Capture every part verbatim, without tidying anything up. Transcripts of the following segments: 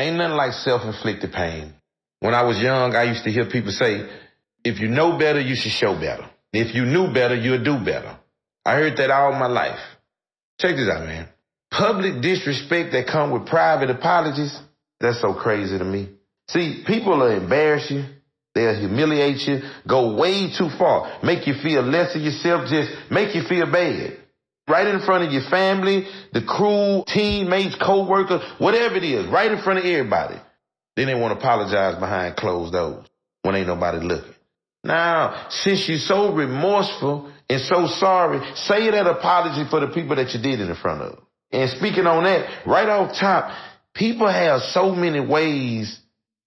Ain't nothing like self-inflicted pain. When I was young, I used to hear people say, if you know better, you should show better. If you knew better, you'll do better. I heard that all my life. Check this out, man. Public disrespect that come with private apologies, that's so crazy to me. See, people will embarrass you. They'll humiliate you, go way too far, make you feel less of yourself, just make you feel bad. Right in front of your family, the crew, teammates, co-workers, whatever it is, right in front of everybody. Then they want to apologize behind closed doors when ain't nobody looking. Now, since you're so remorseful and so sorry, say that apology for the people that you did it in front of. And speaking on that, right off top, people have so many ways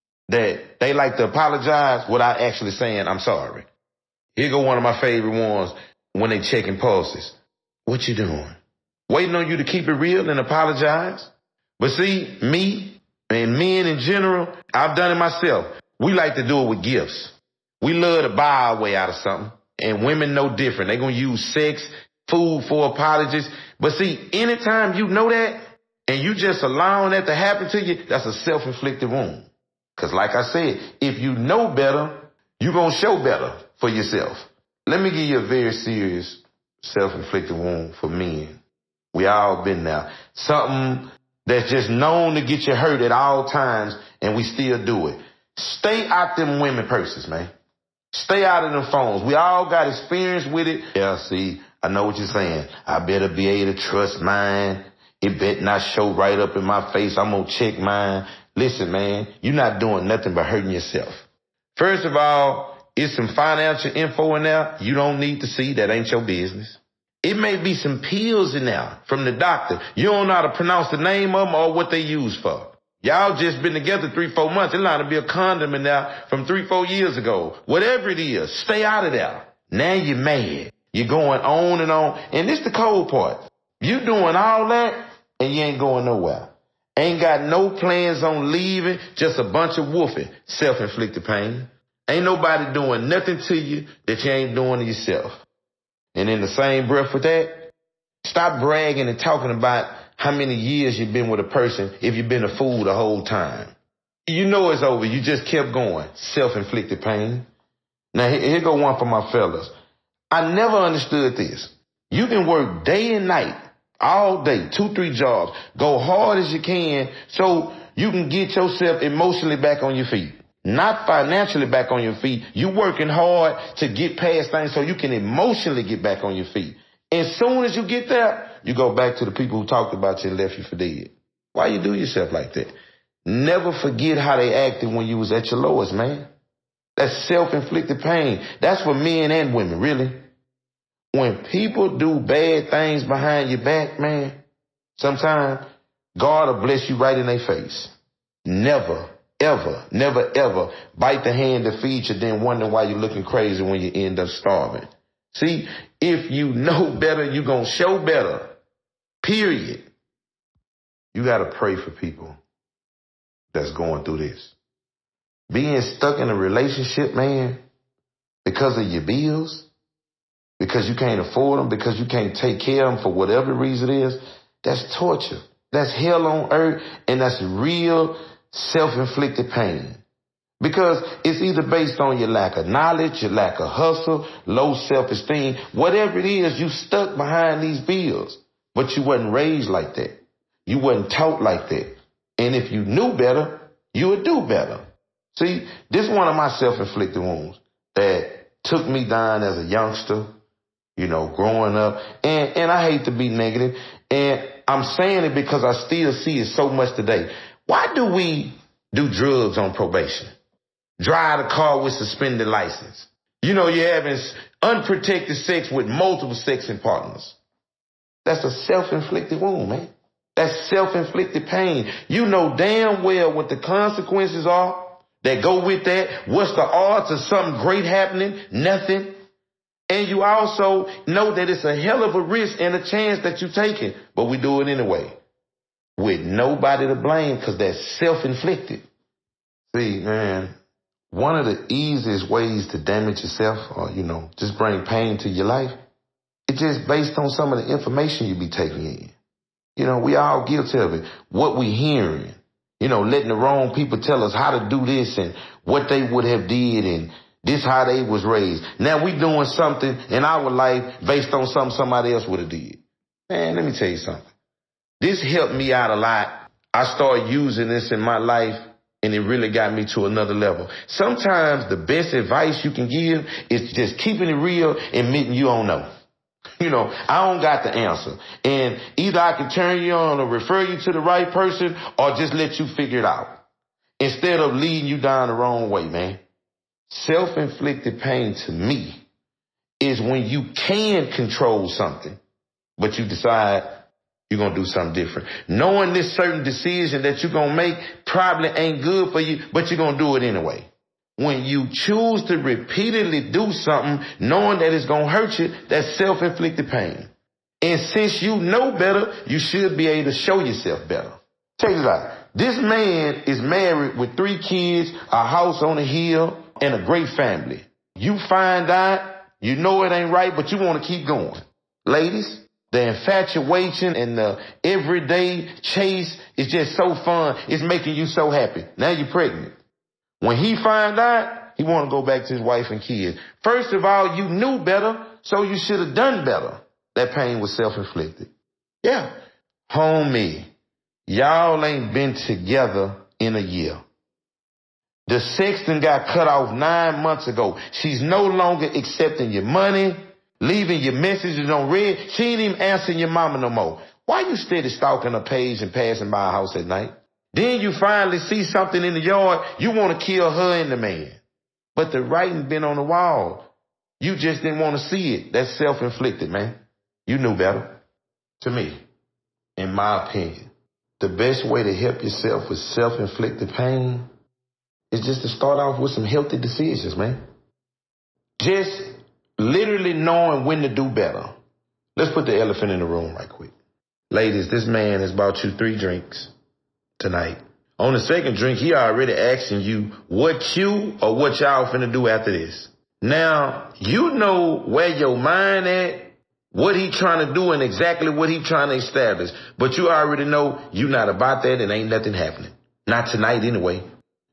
that they like to apologize without actually saying, I'm sorry. Here go one of my favorite ones when they checking pulses. What you doing? Waiting on you to keep it real and apologize? But see, me and men in general, I've done it myself. We like to do it with gifts. We love to buy our way out of something. And women know different. They're going to use sex, food for apologies. But see, anytime you know that and you just allowing that to happen to you, that's a self-inflicted wound. Because like I said, if you know better, you're going to show better for yourself. Let me give you a very serious self-inflicted wound for men. We all been there. Something that's just known to get you hurt at all times, and we still do it. Stay out them women purses, man. Stay out of them phones. We all got experience with it. Yeah, see, I know what you're saying. I better be able to trust mine. It better not show right up in my face. I'm going to check mine. Listen, man, you're not doing nothing but hurting yourself. First of all, it's some financial info in there you don't need to see. That ain't your business. It may be some pills in there from the doctor. You don't know how to pronounce the name of them or what they use for. Y'all just been together three, four months. It ought to be a condom in there from three, four years ago. Whatever it is, stay out of there. Now you're mad. You're going on and on. And this the cold part. You doing all that and you ain't going nowhere. Ain't got no plans on leaving, just a bunch of woofing. Self-inflicted pain. Ain't nobody doing nothing to you that you ain't doing to yourself. And in the same breath with that, stop bragging and talking about how many years you've been with a person if you've been a fool the whole time. You know it's over. You just kept going. Self-inflicted pain. Now, here, here go one for my fellas. I never understood this. You can work day and night, all day, two, three jobs, go hard as you can so you can get yourself emotionally back on your feet. Not financially back on your feet. You working hard to get past things so you can emotionally get back on your feet. And as soon as you get there, you go back to the people who talked about you and left you for dead. Why you do yourself like that? Never forget how they acted when you was at your lowest, man. That's self-inflicted pain. That's for men and women, really. When people do bad things behind your back, man, sometimes God will bless you right in their face. Never, ever, never, ever bite the hand that feeds you, then wonder why you're looking crazy when you end up starving. See, if you know better, you're going to show better. Period. You got to pray for people that's going through this. Being stuck in a relationship, man, because of your bills, because you can't afford them, because you can't take care of them for whatever reason it is, that's torture. That's hell on earth, and that's real self-inflicted pain. Because it's either based on your lack of knowledge, your lack of hustle, low self-esteem, whatever it is, you stuck behind these bills. But you wasn't raised like that. You wasn't taught like that. And if you knew better, you would do better. See, this is one of my self-inflicted wounds that took me down as a youngster, you know, growing up. And, and I hate to be negative, and I'm saying it because I still see it so much today. Why do we do drugs on probation? Drive a car with suspended license. You know, you're having unprotected sex with multiple sexing partners. That's a self-inflicted wound, man. That's self-inflicted pain. You know damn well what the consequences are that go with that. What's the odds of something great happening? Nothing. And you also know that it's a hell of a risk and a chance that you're taking. But we do it anyway. With nobody to blame because that's self-inflicted. See, man, one of the easiest ways to damage yourself or, you know, just bring pain to your life, it's just based on some of the information you be taking in. You know, we all guilty of it. What we hearing, You know, letting the wrong people tell us how to do this and what they would have did and this how they was raised. Now we doing something in our life based on something somebody else would have did. Man, let me tell you something. This helped me out a lot. I started using this in my life, and it really got me to another level. Sometimes the best advice you can give is just keeping it real, admitting you don't know. You know, I don't got the answer. And either I can turn you on or refer you to the right person or just let you figure it out instead of leading you down the wrong way, man. Self-inflicted pain to me is when you can control something, but you decide you're going to do something different. Knowing this certain decision that you're going to make probably ain't good for you, but you're going to do it anyway. When you choose to repeatedly do something, knowing that it's going to hurt you, that's self-inflicted pain. And since you know better, you should be able to show yourself better. Check this out. This man is married with three kids, a house on a hill, and a great family. You find out, you know it ain't right, but you want to keep going. Ladies, the infatuation and the everyday chase is just so fun. It's making you so happy. Now you're pregnant. When he find out, he want to go back to his wife and kids. First of all, you knew better, so you should have done better. That pain was self-inflicted. Yeah. Homie, y'all ain't been together in a year. The sexting got cut off nine months ago. She's no longer accepting your money, leaving your messages on read. She ain't even answering your mama no more. Why you steady stalking her page and passing by her house at night? Then you finally see something in the yard, you want to kill her and the man. But the writing been on the wall. You just didn't want to see it. That's self-inflicted, man. You knew better. To me, in my opinion, the best way to help yourself with self-inflicted pain is just to start off with some healthy decisions, man. Just literally knowing when to do better. Let's put the elephant in the room right quick. Ladies, this man has bought you three drinks tonight. On the second drink, he already asking you what you or what y'all finna do after this. Now, you know where your mind at, what he trying to do and exactly what he trying to establish. But you already know you not about that and ain't nothing happening. Not tonight anyway.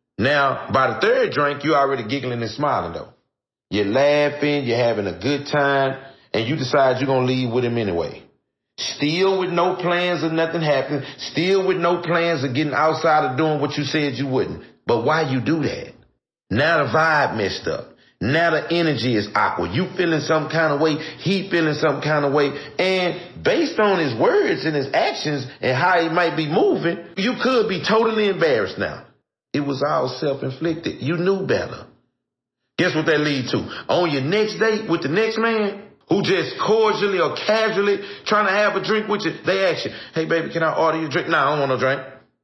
Now, by the third drink, you already giggling and smiling though. You're laughing, you're having a good time, and you decide you're gonna leave with him anyway. Still with no plans of nothing happening. Still with no plans of getting outside of doing what you said you wouldn't. But why you do that? Now the vibe messed up. Now the energy is awkward. You feeling some kind of way. He feeling some kind of way. And based on his words and his actions and how he might be moving, you could be totally embarrassed now. It was all self-inflicted. You knew better. Guess what that lead to? On your next date with the next man, who just cordially or casually trying to have a drink with you, they ask you, hey, baby, can I order you a drink? No, I don't want no drink.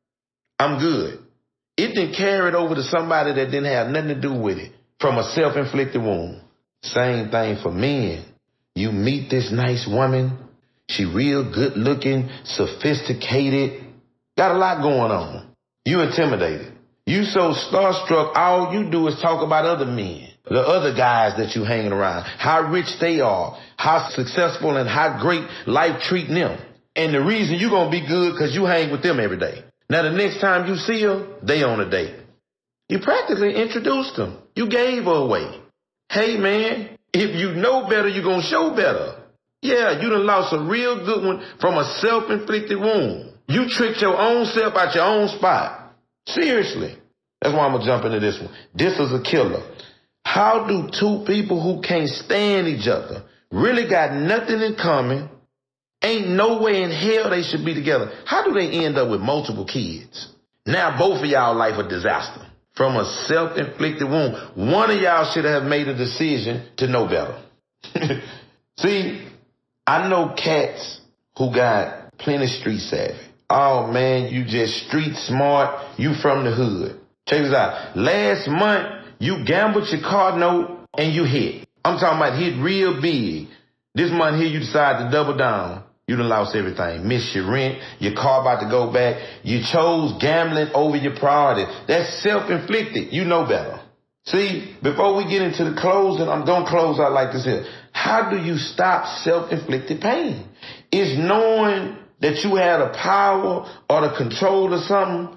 I'm good. It didn't carry it over to somebody that didn't have nothing to do with it from a self-inflicted wound. Same thing for men. You meet this nice woman. She real good looking, sophisticated, got a lot going on. You intimidated. You so starstruck, all you do is talk about other men. The other guys that you hanging around, how rich they are, how successful and how great life treating them. And the reason you going to be good because you hang with them every day. Now, the next time you see her, they on a date. You practically introduced them. You gave her away. Hey, man, if you know better, you're going to show better. Yeah, you done lost a real good one from a self-inflicted wound. You tricked your own self out your own spot. Seriously. That's why I'm going to jump into this one. This is a killer. How do two people who can't stand each other, really got nothing in common, ain't no way in hell they should be together, how do they end up with multiple kids? Now both of y'all life a disaster from a self-inflicted wound. One of y'all should have made a decision to know better. See, I know cats who got plenty street savvy. Oh, man, you just street smart. You from the hood. Check this out. Last month, you gambled your car note and you hit. I'm talking about hit real big. This month here, you decide to double down. You done lost everything. Missed your rent. Your car about to go back. You chose gambling over your priority. That's self-inflicted. You know better. See, before we get into the closing, I'm going to close out like this here. How do you stop self-inflicted pain? It's knowing that you had a power or the control of something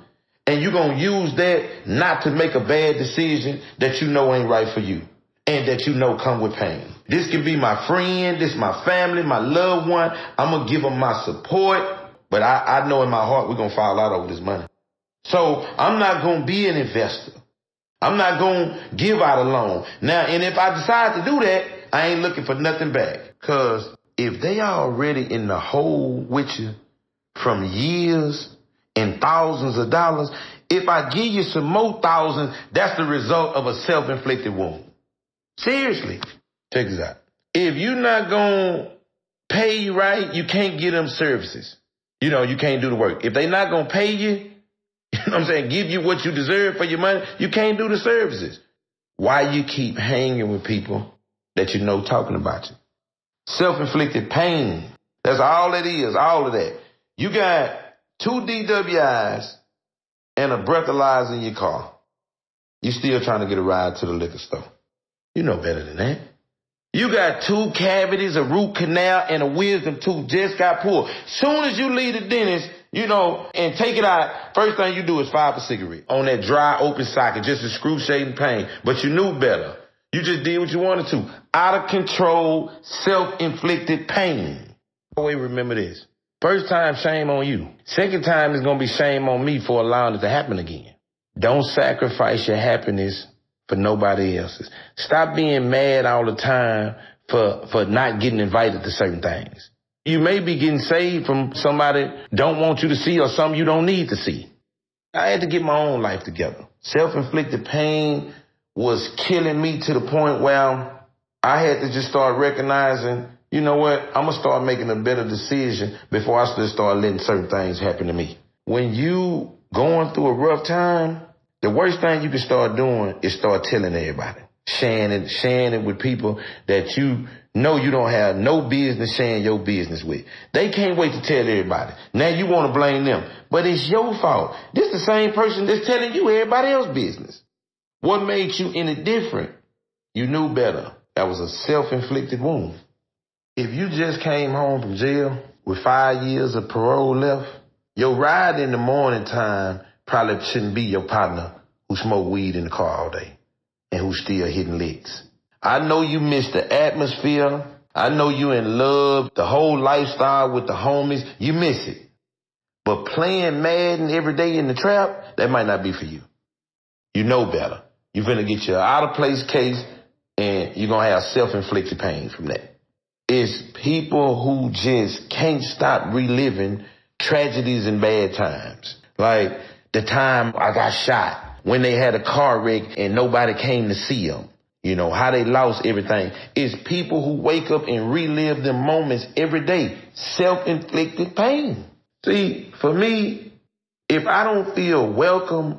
And you're going to use that not to make a bad decision that you know ain't right for you and that you know come with pain. This can be my friend, this my family, my loved one. I'm going to give them my support, but I, I know in my heart we're going to fall out over this money. So I'm not going to be an investor. I'm not going to give out a loan. Now, and if I decide to do that, I ain't looking for nothing back. Because if they already in the hole with you from years and thousands of dollars, if I give you some more thousands, that's the result of a self-inflicted wound. Seriously. Check this out. If you're not going to pay right, you can't get them services. You know, you can't do the work. If they not going to pay you, you know what I'm saying, give you what you deserve for your money, you can't do the services. Why you keep hanging with people that you know talking about you? Self-inflicted pain. That's all it is, all of that. You got two D W Is and a breathalyzer in your car. You still trying to get a ride to the liquor store. You know better than that. You got two cavities, a root canal, and a wisdom tooth just got pulled. Soon as you leave the dentist, you know, and take it out, first thing you do is fire up a cigarette on that dry, open socket, just excruciating pain. But you knew better. You just did what you wanted to. Out of control, self-inflicted pain. Always remember this. First time, shame on you. Second time is going to be shame on me for allowing it to happen again. Don't sacrifice your happiness for nobody else's. Stop being mad all the time for, for not getting invited to certain things. You may be getting saved from somebody don't want you to see or something you don't need to see. I had to get my own life together. Self-inflicted pain was killing me to the point where I had to just start recognizing, you know what, I'm going to start making a better decision before I just start letting certain things happen to me. When you going through a rough time, the worst thing you can start doing is start telling everybody. Sharing it, sharing it with people that you know you don't have no business sharing your business with. They can't wait to tell everybody. Now you want to blame them. But it's your fault. This the same person that's telling you everybody else's business. What made you any different? You knew better. That was a self-inflicted wound. If you just came home from jail with five years of parole left, your ride in the morning time probably shouldn't be your partner who smoke weed in the car all day and who's still hitting licks. I know you miss the atmosphere. I know you in love, the whole lifestyle with the homies. You miss it. But playing Madden every day in the trap, that might not be for you. You know better. You're finna get your out-of-place case, and you're gonna have self-inflicted pain from that. It's people who just can't stop reliving tragedies and bad times. Like the time I got shot, when they had a car wreck and nobody came to see them. You know, how they lost everything. It's people who wake up and relive them moments every day. Self-inflicted pain. See, for me, if I don't feel welcome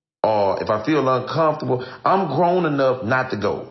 or if I feel uncomfortable, I'm grown enough not to go.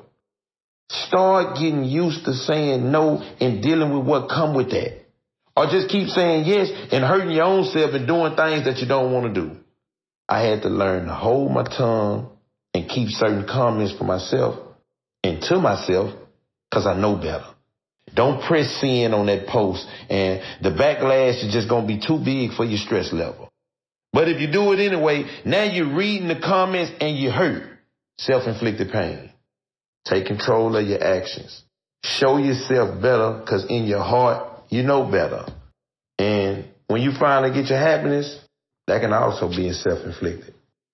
Start getting used to saying no and dealing with what come with that. Or just keep saying yes and hurting your own self and doing things that you don't want to do. I had to learn to hold my tongue and keep certain comments for myself and to myself because I know better. Don't press send on that post and the backlash is just going to be too big for your stress level. But if you do it anyway, now you're reading the comments and you hurt. Self-inflicted pain. Take control of your actions. Show yourself better because in your heart, you know better. And when you finally get your happiness, that can also be self-inflicted.